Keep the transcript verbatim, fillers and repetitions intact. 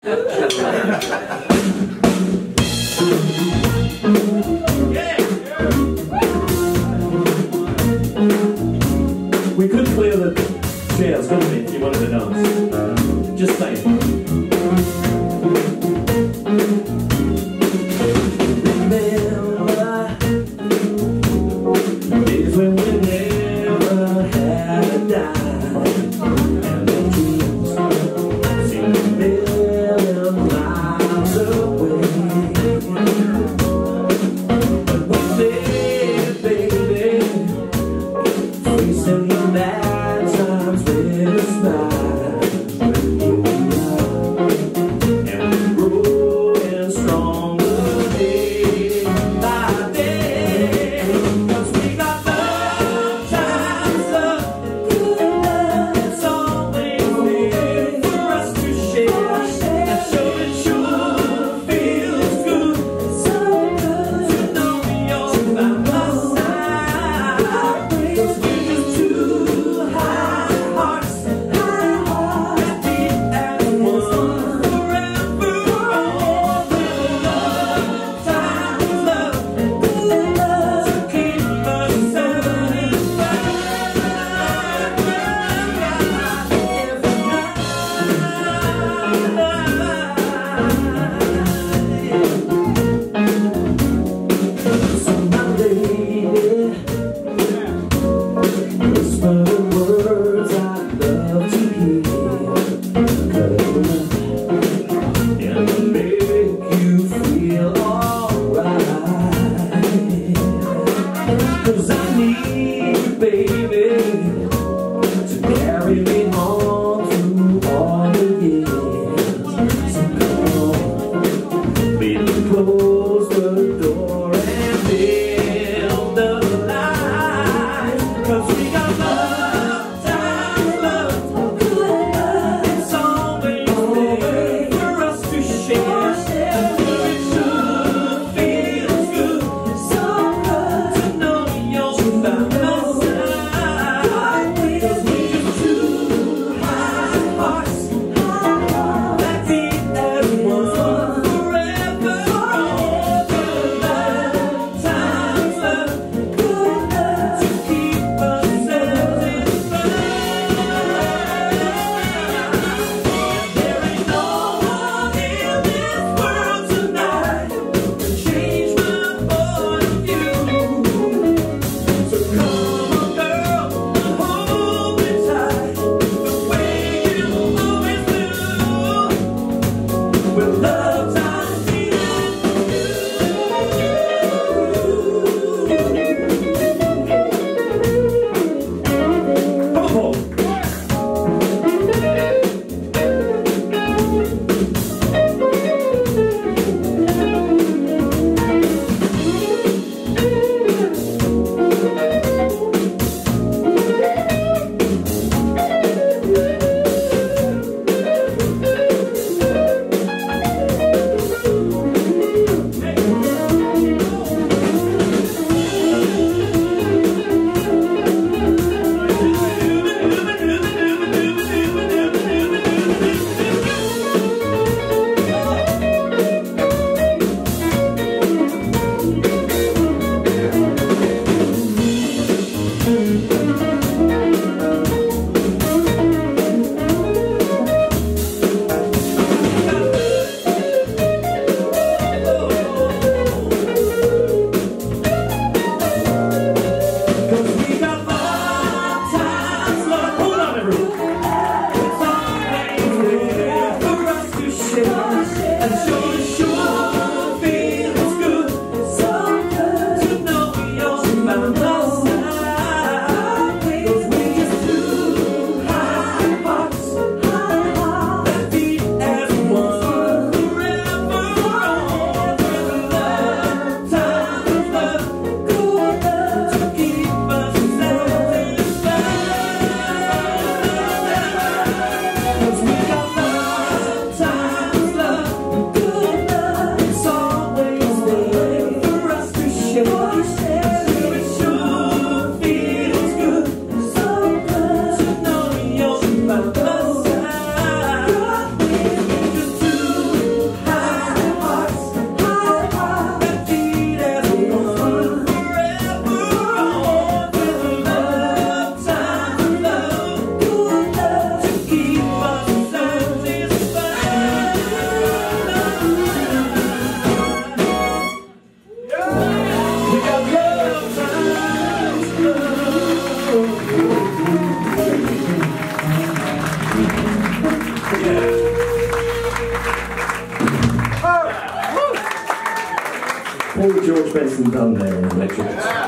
We could clear the chairs, couldn't we, if you wanted to dance? Just saying. Remember days when we never had a dime, and the dreams seemed a million miles away. But one day, baby, facing the bad times with a smile, here we are, and we're growing stronger day by day. 'Cause we got love, times love, good love. It's always there for us to share, and so it sure feels good, so good to know you're by my side. 'Cause we're just two high hearts, high hearts, as deep as one, forever on. With love, times love, good love, to keep us satisfied every night. So my lady, whisper the words I love to hear, and make you feel alright. 'Cause I need you, baby, to carry me on through all the years. So come on, baby, close the door and build the light. 'Cause we got love, times love, good love. It's always there for us to share, and it sure feels good, so good to know you're by my side. 'Cause we're just two high hearts, that deep as one, forever on. Good love, times love, good love, to keep us satisfied. There ain't no one in this world tonight can change my point of view. So come on, girl, hold me tight, the way you always do. With love, times needed you. Come on. Good Poor George Benson done there in Electric.